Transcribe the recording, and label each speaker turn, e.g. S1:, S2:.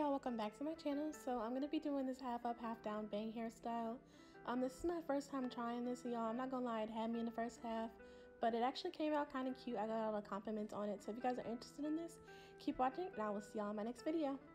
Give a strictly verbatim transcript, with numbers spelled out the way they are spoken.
S1: y'all, welcome back to my channel. So I'm gonna be doing this half up half down bang hairstyle. Um this is my first time trying this, y'all. I'm not gonna lie, it had me in the first half, but it actually came out kind of cute. I got a lot of compliments on it, so if you guys are interested in this, keep watching and I will see y'all in my next video.